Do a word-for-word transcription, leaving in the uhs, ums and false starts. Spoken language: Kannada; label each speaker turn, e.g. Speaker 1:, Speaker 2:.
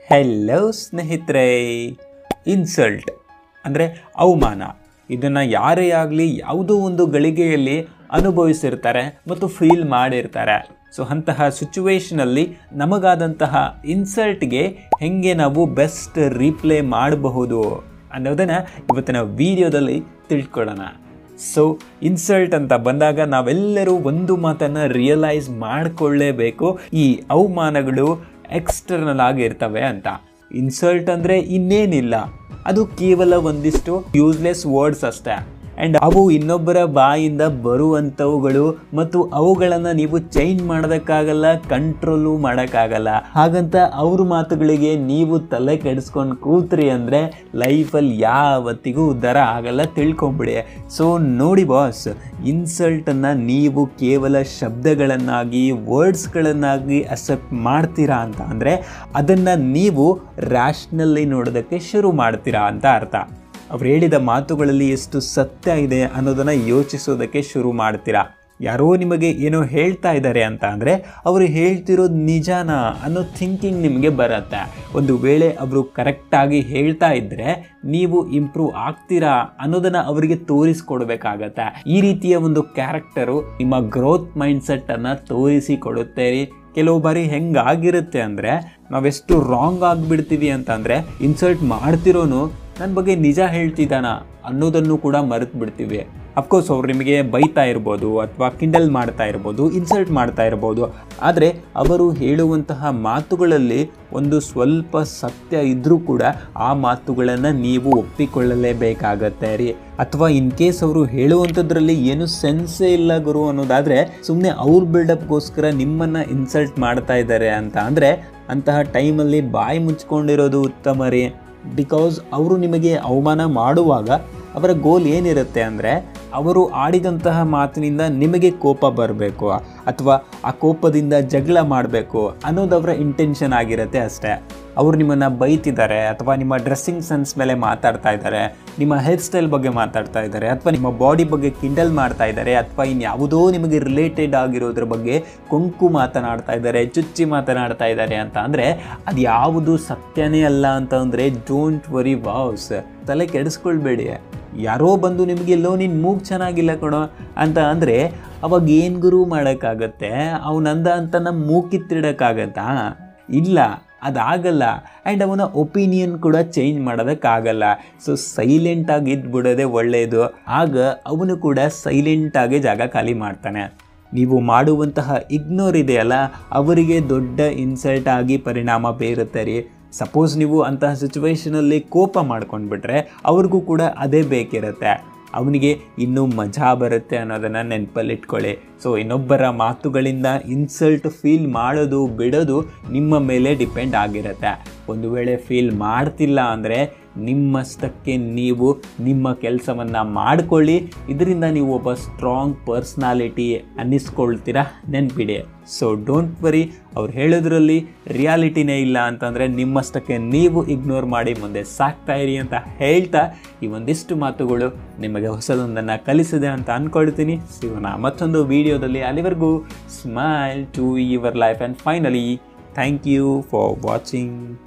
Speaker 1: ಹೆಲೋ ಸ್ನೇಹಿತರೆ, ಇನ್ಸಲ್ಟ್ ಅಂದರೆ ಅವಮಾನ. ಇದನ್ನು ಯಾರೇ ಆಗಲಿ ಯಾವುದೋ ಒಂದು ಗಳಿಗೆಯಲ್ಲಿ ಅನುಭವಿಸಿರ್ತಾರೆ ಮತ್ತು ಫೀಲ್ ಮಾಡಿರ್ತಾರೆ. ಸೊ ಅಂತಹ ಸಿಚುವೇಷನಲ್ಲಿ ನಮಗಾದಂತಹ ಇನ್ಸಲ್ಟ್ಗೆ ಹೇಗೆ ನಾವು ಬೆಸ್ಟ್ ರೀಪ್ಲೇ ಮಾಡಬಹುದು ಅನ್ನೋದನ್ನು ಇವತ್ತಿನ ವಿಡಿಯೋದಲ್ಲಿ ತಿಳ್ಕೊಳ್ಳೋಣ. ಸೊ ಇನ್ಸಲ್ಟ್ ಅಂತ ಬಂದಾಗ ನಾವೆಲ್ಲರೂ ಒಂದು ಮಾತನ್ನು ರಿಯಲೈಸ್ ಮಾಡಿಕೊಳ್ಳೇಬೇಕು, ಈ ಅವಮಾನಗಳು ಎಕ್ಸ್ಟರ್ನಲ್ ಆಗಿರ್ತವೆ ಅಂತ. ಇನ್ಸಲ್ಟ್ ಅಂದರೆ ಇನ್ನೇನಿಲ್ಲ, ಅದು ಕೇವಲ ಒಂದಿಷ್ಟು ಯೂಸ್ಲೆಸ್ ವರ್ಡ್ಸ್ ಅಷ್ಟೇ. ಆ್ಯಂಡ್ ಅವು ಇನ್ನೊಬ್ಬರ ಬಾಯಿಂದ ಬರುವಂಥವುಗಳು ಮತ್ತು ಅವುಗಳನ್ನು ನೀವು ಚೇಂಜ್ ಮಾಡೋದಕ್ಕಾಗಲ್ಲ, ಕಂಟ್ರೋಲು ಮಾಡೋಕ್ಕಾಗಲ್ಲ. ಹಾಗಂತ ಅವ್ರ ಮಾತುಗಳಿಗೆ ನೀವು ತಲೆ ಕೆಡಿಸ್ಕೊಂಡು ಕೂತ್ರಿ ಅಂದರೆ ಲೈಫಲ್ಲಿ ಯಾವತ್ತಿಗೂ ಉದ್ಧಾರ ಆಗಲ್ಲ, ತಿಳ್ಕೊಂಬಿಡಿ. ಸೊ ನೋಡಿ ಬಾಸ್, ಇನ್ಸಲ್ಟನ್ನು ನೀವು ಕೇವಲ ಶಬ್ದಗಳನ್ನಾಗಿ ವರ್ಡ್ಸ್ಗಳನ್ನಾಗಿ ಅಕ್ಸೆಪ್ಟ್ ಮಾಡ್ತೀರಾ ಅಂತ ಅಂದರೆ ಅದನ್ನು ನೀವು ರ್ಯಾಷ್ನಲ್ಲಿ ನೋಡೋದಕ್ಕೆ ಶುರು ಮಾಡ್ತೀರಾ ಅಂತ ಅರ್ಥ. ಅವ್ರು ಹೇಳಿದ ಮಾತುಗಳಲ್ಲಿ ಎಷ್ಟು ಸತ್ಯ ಇದೆ ಅನ್ನೋದನ್ನು ಯೋಚಿಸೋದಕ್ಕೆ ಶುರು ಮಾಡ್ತೀರಾ. ಯಾರೋ ನಿಮಗೆ ಏನೋ ಹೇಳ್ತಾ ಇದ್ದಾರೆ ಅಂತ ಅಂದರೆ ಅವರು ಹೇಳ್ತಿರೋದು ನಿಜಾನ ಅನ್ನೋ ಥಿಂಕಿಂಗ್ ನಿಮಗೆ ಬರುತ್ತೆ. ಒಂದು ವೇಳೆ ಅವರು ಕರೆಕ್ಟಾಗಿ ಹೇಳ್ತಾ ಇದ್ದರೆ ನೀವು ಇಂಪ್ರೂವ್ ಆಗ್ತೀರಾ ಅನ್ನೋದನ್ನು ಅವರಿಗೆ ತೋರಿಸ್ಕೊಡ್ಬೇಕಾಗತ್ತೆ. ಈ ರೀತಿಯ ಒಂದು ಕ್ಯಾರೆಕ್ಟರು ನಿಮ್ಮ ಗ್ರೋತ್ ಮೈಂಡ್ಸೆಟ್ಟನ್ನು ತೋರಿಸಿಕೊಡುತ್ತೀರಿ. ಕೆಲವು ಬಾರಿ ಹೆಂಗಾಗಿರುತ್ತೆ ಅಂದರೆ ನಾವೆಷ್ಟು ರಾಂಗ್ ಆಗಿಬಿಡ್ತೀವಿ ಅಂತಂದರೆ ಇನ್ಸಲ್ಟ್ ಮಾಡ್ತಿರೋನು ನನ್ನ ಬಗ್ಗೆ ನಿಜ ಹೇಳ್ತಿದ್ದಾನ ಅನ್ನೋದನ್ನು ಕೂಡ ಮರೆತು ಬಿಡ್ತೀವಿ. ಅಫ್ಕೋರ್ಸ್ ಅವ್ರು ನಿಮಗೆ ಬೈತಾ ಇರ್ಬೋದು ಅಥವಾ ಕಿಂಡಲ್ ಮಾಡ್ತಾ ಇರ್ಬೋದು, ಇನ್ಸಲ್ಟ್ ಮಾಡ್ತಾ ಇರ್ಬೋದು, ಆದರೆ ಅವರು ಹೇಳುವಂತಹ ಮಾತುಗಳಲ್ಲಿ ಒಂದು ಸ್ವಲ್ಪ ಸತ್ಯ ಇದ್ದರೂ ಕೂಡ ಆ ಮಾತುಗಳನ್ನು ನೀವು ಒಪ್ಪಿಕೊಳ್ಳಲೇಬೇಕಾಗತ್ತೆ ರೀ. ಅಥವಾ ಇನ್ ಕೇಸ್ ಅವರು ಹೇಳುವಂಥದ್ರಲ್ಲಿ ಏನು ಸೆನ್ಸೇ ಇಲ್ಲ ಗುರು ಅನ್ನೋದಾದರೆ ಸುಮ್ಮನೆ ಅವ್ರ ಬಿಲ್ಡಪ್ಗೋಸ್ಕರ ನಿಮ್ಮನ್ನು ಇನ್ಸಲ್ಟ್ ಮಾಡ್ತಾ ಇದ್ದಾರೆ ಅಂತ ಅಂದರೆ ಅಂತಹ ಟೈಮಲ್ಲಿ ಬಾಯಿ ಮುಚ್ಕೊಂಡಿರೋದು ಉತ್ತಮ ರೀ. ಬಿಕಾಸ್ ಅವರು ನಿಮಗೆ ಅವಮಾನ ಮಾಡುವಾಗ ಅವರ ಗೋಲ್ ಏನಿರುತ್ತೆ ಅಂದರೆ ಅವರು ಆಡಿದಂತಹ ಮಾತಿನಿಂದ ನಿಮಗೆ ಕೋಪ ಬರಬೇಕು ಅಥವಾ ಆ ಕೋಪದಿಂದ ಜಗಳ ಮಾಡಬೇಕು ಅನ್ನೋದು ಅವರ ಇಂಟೆನ್ಷನ್ ಆಗಿರುತ್ತೆ ಅಷ್ಟೇ. ಅವರು ನಿಮ್ಮನ್ನು ಬೈತಿದ್ದಾರೆ ಅಥವಾ ನಿಮ್ಮ ಡ್ರೆಸ್ಸಿಂಗ್ ಸೆನ್ಸ್ ಮೇಲೆ ಮಾತಾಡ್ತಾ ಇದ್ದಾರೆ, ನಿಮ್ಮ ಹೇರ್ ಸ್ಟೈಲ್ ಬಗ್ಗೆ ಮಾತಾಡ್ತಾ ಇದ್ದಾರೆ, ಅಥವಾ ನಿಮ್ಮ ಬಾಡಿ ಬಗ್ಗೆ ಕಿಂಡಲ್ ಮಾಡ್ತಾ ಇದ್ದಾರೆ, ಅಥವಾ ಇನ್ಯಾವುದೋ ನಿಮಗೆ ರಿಲೇಟೆಡ್ ಆಗಿರೋದ್ರ ಬಗ್ಗೆ ಕೊಂಕು ಮಾತನಾಡ್ತಾ ಇದ್ದಾರೆ, ಚುಚ್ಚಿ ಮಾತನಾಡ್ತಾ ಇದ್ದಾರೆ ಅಂತ ಅಂದರೆ ಅದು ಯಾವುದು ಸತ್ಯನೇ ಅಲ್ಲ ಅಂತಂದರೆ ಡೋಂಟ್ ವರಿ ಬಾಸ್, ತಲೆ ಕೆಡಿಸ್ಕೊಳ್ಬೇಡಿ. ಯಾರೋ ಬಂದು ನಿಮಗೆ ಎಲ್ಲೋ ನಿನ್ನ ಮೂಗು ಚೆನ್ನಾಗಿಲ್ಲ ಕೊಡೋ ಅಂತ ಅಂದರೆ ಅವಾಗ ಏನು ಗುರು ಮಾಡೋಕ್ಕಾಗತ್ತೆ? ಅವನಂದ ಅಂತ ನಮ್ಮ ಮೂಗಿತ್ತಿಡೋಕ್ಕಾಗತ್ತಾ? ಇಲ್ಲ, ಅದಾಗಲ್ಲ. ಆ್ಯಂಡ್ ಅವನ ಒಪಿನಿಯನ್ ಕೂಡ ಚೇಂಜ್ ಮಾಡೋದಕ್ಕಾಗಲ್ಲ. ಸೊ ಸೈಲೆಂಟಾಗಿ ಇದ್ಬಿಡೋದೇ ಒಳ್ಳೆಯದು. ಆಗ ಅವನು ಕೂಡ ಸೈಲೆಂಟಾಗಿ ಜಾಗ ಖಾಲಿ ಮಾಡ್ತಾನೆ. ನೀವು ಮಾಡುವಂತಹ ಇಗ್ನೋರ್ ಇದೆಯಲ್ಲ, ಅವರಿಗೆ ದೊಡ್ಡ ಇನ್ಸಲ್ಟ್ ಆಗಿ ಪರಿಣಾಮ ಬೀರುತ್ತೆ ರೀ. ಸಪೋಸ್ ನೀವು ಅಂತಹ ಸಿಚುವೇಷನಲ್ಲಿ ಕೋಪ ಮಾಡ್ಕೊಂಡ್ಬಿಟ್ರೆ ಅವ್ರಿಗೂ ಕೂಡ ಅದೇ ಬೇಕಿರುತ್ತೆ. ಅವನಿಗೆ ಇನ್ನೂ ಮಜಾ ಬರುತ್ತೆ ಅನ್ನೋದನ್ನು ನೆನಪಲ್ಲಿಟ್ಕೊಳ್ಳಿ. ಸೊ ಇನ್ನೊಬ್ಬರ ಮಾತುಗಳಿಂದ ಇನ್ಸಲ್ಟ್ ಫೀಲ್ ಮಾಡೋದು ಬಿಡೋದು ನಿಮ್ಮ ಮೇಲೆ ಡಿಪೆಂಡ್ ಆಗಿರುತ್ತೆ. ಒಂದು ವೇಳೆ ಫೀಲ್ ಮಾಡ್ತಿಲ್ಲ ಅಂದರೆ ನಿಮ್ಮಷ್ಟಕ್ಕೆ ನೀವು ನಿಮ್ಮ ಕೆಲಸವನ್ನು ಮಾಡಿಕೊಳ್ಳಿ. ಇದರಿಂದ ನೀವು ಒಬ್ಬ ಸ್ಟ್ರಾಂಗ್ ಪರ್ಸ್ನಾಲಿಟಿ ಅನ್ನಿಸ್ಕೊಳ್ತೀರಾ, ನೆನ್ಪಿಡಿ. ಸೊ ಡೋಂಟ್ ವರಿ, ಅವ್ರು ಹೇಳೋದ್ರಲ್ಲಿ ರಿಯಾಲಿಟಿನೇ ಇಲ್ಲ ಅಂತಂದರೆ ನಿಮ್ಮಷ್ಟಕ್ಕೆ ನೀವು ಇಗ್ನೋರ್ ಮಾಡಿ ಮುಂದೆ ಸಾಕ್ತಾ ಇರಿ ಅಂತ ಹೇಳ್ತಾ ಈ ಒಂದಿಷ್ಟು ಮಾತುಗಳು ನಿಮಗೆ ಹೊಸದೊಂದನ್ನು ಕಲಿಸಿದೆ ಅಂತ ಅಂದ್ಕೊಳ್ತೀನಿ. ಸಿಗೋಣ ಮತ್ತೊಂದು ವಿಡಿಯೋದಲ್ಲಿ. ಅಲ್ಲಿವರೆಗೂ smile to your life and finally thank you for watching.